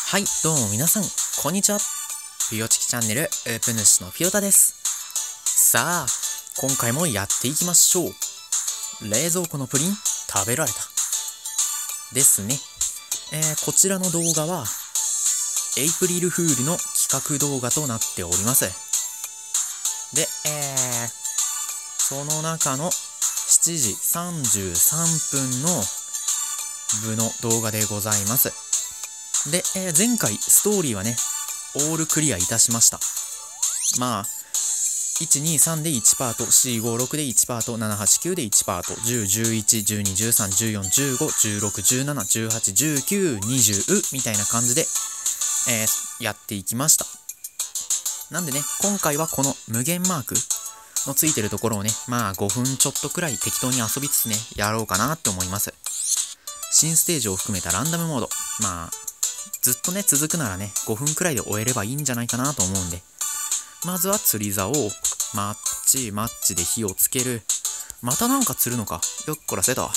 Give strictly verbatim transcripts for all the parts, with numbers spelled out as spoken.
はい、どうも皆さん、こんにちは。フィオチキチャンネル、ウープ主のフィオタです。さあ、今回もやっていきましょう。冷蔵庫のプリン、食べられた。ですね。えー、こちらの動画は、エイプリルフールの企画動画となっております。で、えー、その中のしちじさんじゅうさんぷんの部の動画でございます。で、えー、前回ストーリーはね、オールクリアいたしました。まあ、いち、に、さんでいちパート、よん、ご、ろくでいちパート、なな、はち、きゅうでいちパート、じゅう、じゅういち、じゅうに、じゅうさん、じゅうよん、じゅうご、じゅうろく、じゅうなな、じゅうはち、じゅうきゅう、にじゅうみたいな感じで、えー、やっていきました。なんでね、今回はこの無限マークのついてるところをね、まあごふんちょっとくらい適当に遊びつつね、やろうかなって思います。新ステージを含めたランダムモード。まあ、ずっとね、続くならね、ごふんくらいで終えればいいんじゃないかなと思うんで。まずは釣り竿を、マッチ、マッチで火をつける。またなんか釣るのか。よっこらせた。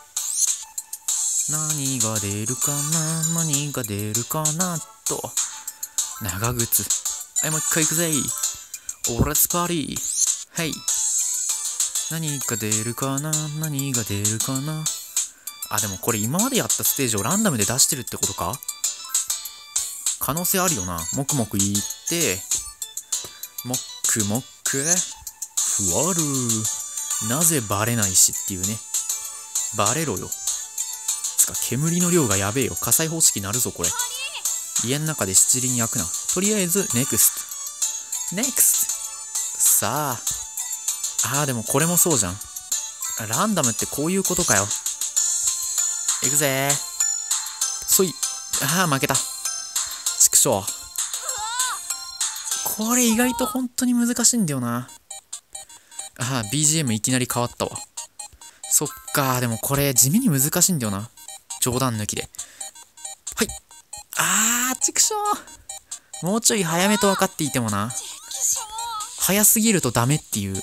何が出るかな何が出るかなと。長靴。はい、もう一回行くぜ。オーレツパーティー。はい。何が出るかな何が出るかなあ、でもこれ今までやったステージをランダムで出してるってことか？可能性あるよな。もくもくいって、もっくもっく、ふわる。なぜバレないしっていうね。バレろよ。つか、煙の量がやべえよ。火災報知器なるぞ、これ。家の中で七輪焼くな。とりあえず、ネクスト。ネクスト。さあ。あー、でもこれもそうじゃん。ランダムってこういうことかよ。いくぜー。そい。あー、負けた。ちくしょう。これ意外と本当に難しいんだよな。ああ、ビージーエム いきなり変わったわ。そっか、でもこれ地味に難しいんだよな。冗談抜きで。はい。あー、ちくしょう。もうちょい早めと分かっていてもな。早すぎるとダメっていう。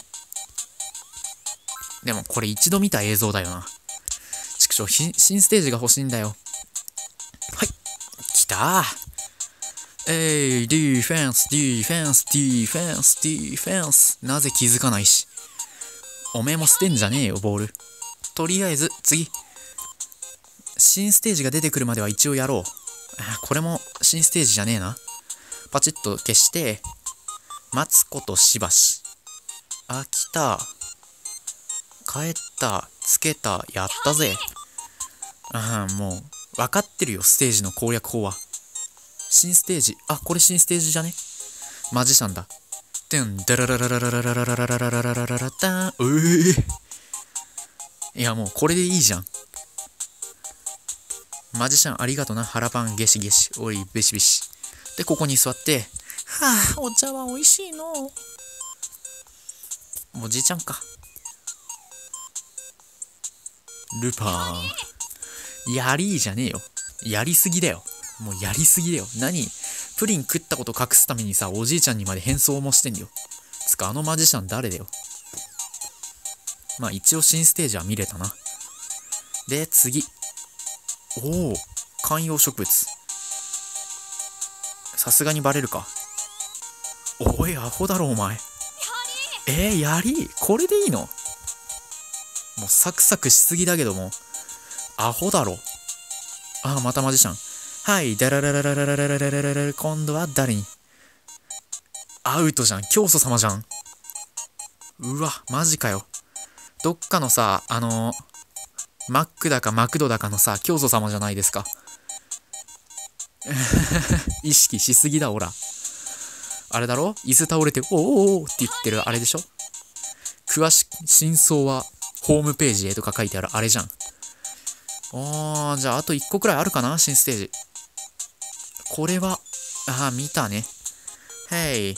でもこれ一度見た映像だよな。ちくしょう、新ステージが欲しいんだよ。はい。来たー。えい、ディフェンス、ディフェンス、ディフェンス、ディフェンス。なぜ気づかないし。おめえも捨てんじゃねえよ、ボール。とりあえず、次。新ステージが出てくるまでは一応やろう。あ、これも新ステージじゃねえな。パチッと消して、待つことしばし。あ、来た。帰った。つけた。やったぜ。ああ、もう、分かってるよ、ステージの攻略法は。新ステージ。あ、これ新ステージじゃね？マジシャンだ。てん、ダラララララララララララララララララタン。えー。いや、もうこれでいいじゃん。マジシャンありがとな。腹パンゲシゲシ。おい、ベシベシ。で、ここに座って。はあ、お茶は美味しいの。おじいちゃんか。ルパン。やりーじゃねえよ。やりすぎだよ。もうやりすぎだよ。何？プリン食ったこと隠すためにさ、おじいちゃんにまで変装もしてんだよ。つか、あのマジシャン誰だよ。まあ一応新ステージは見れたな。で、次。おお、観葉植物。さすがにバレるか。おい、アホだろお前。えー、やりこれでいいの？もうサクサクしすぎだけども。アホだろ。ああ、またマジシャン。はい、ダララララララララララララ。今度は誰に？アウトじゃん。教祖様じゃん。うわ、マジかよ。どっかのさ、あのー、マックだかマクドだかのさ、教祖様じゃないですか。意識しすぎだ、オラ。あれだろ？椅子倒れて、おーおーおーって言ってるあれでしょ？詳し、真相はホームページへとか書いてあるあれじゃん。あー、じゃああといっこくらいあるかな？新ステージ。これは、ああ、見たね。へい。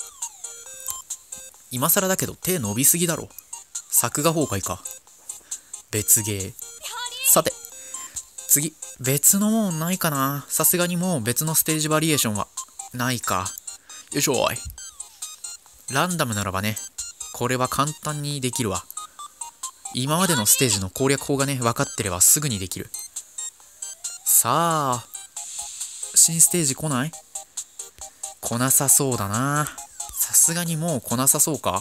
今更だけど手伸びすぎだろ。作画崩壊か。別ゲー。さて、次。別のもんないかな？さすがにもう別のステージバリエーションはないか。よいしょーい。ランダムならばね、これは簡単にできるわ。今までのステージの攻略法がね、分かってればすぐにできる。さあ、 新ステージ来ない？来なさそうだな。さすがにもう来なさそうか。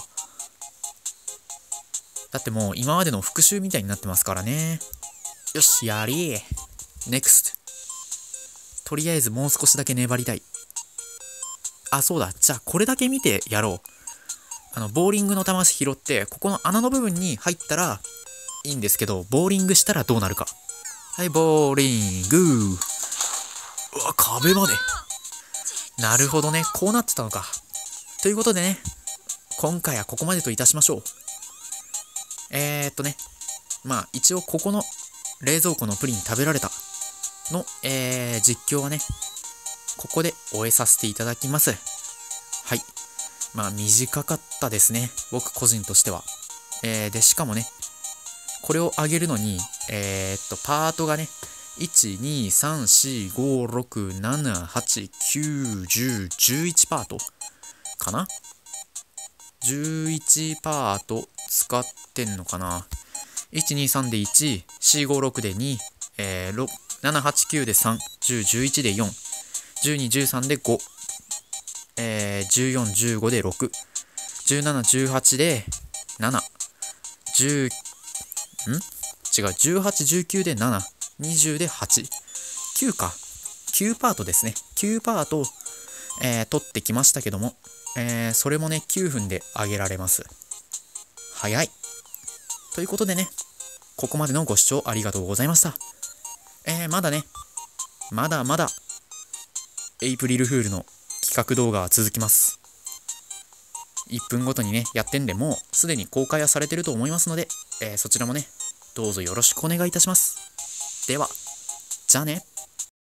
だってもう今までの復習みたいになってますからね。よし、やりー。ネクスト。とりあえずもう少しだけ粘りたい。あ、そうだ。じゃあこれだけ見てやろう。あの、ボーリングの球拾って、ここの穴の部分に入ったらいいんですけど、ボーリングしたらどうなるか。はい、ボーリング。うわ、壁まで。なるほどね。こうなってたのか。ということでね、今回はここまでといたしましょう。えーっとね、まあ一応ここの冷蔵庫のプリン食べられたの、えー、実況はね、ここで終えさせていただきます。はい。まあ短かったですね。僕個人としては。えー、で、しかもね、これを上げるのに、えー、っと、パートがね、いち、に、さん、し、ご、ろく、なな、はち、きゅう、じゅう、じゅういちパートかな ?じゅういち パート使ってんのかな ?いち、に、さんでいち、よん、ご、ろくでに、えー、なな、はち、きゅうでさん、じゅう、じゅういちでよん、じゅうに、じゅうさんでご、えー、じゅうよん、じゅうごでろく、じゅうなな、じゅうはちでなな、じゅう、ん違う、じゅうはち、じゅうきゅうでなな、にじゅうではち、きゅうか。きゅうパートですね。きゅうパート、えー、取ってきましたけども、えー、それもね、きゅうふんで上げられます。早い。ということでね、ここまでのご視聴ありがとうございました。えー、まだね、まだまだ、エイプリルフールの企画動画は続きます。いっぷんごとにね、やってんで、もうすでに公開はされてると思いますので、えー、そちらもね、どうぞよろしくお願いいたします。では、じゃあね。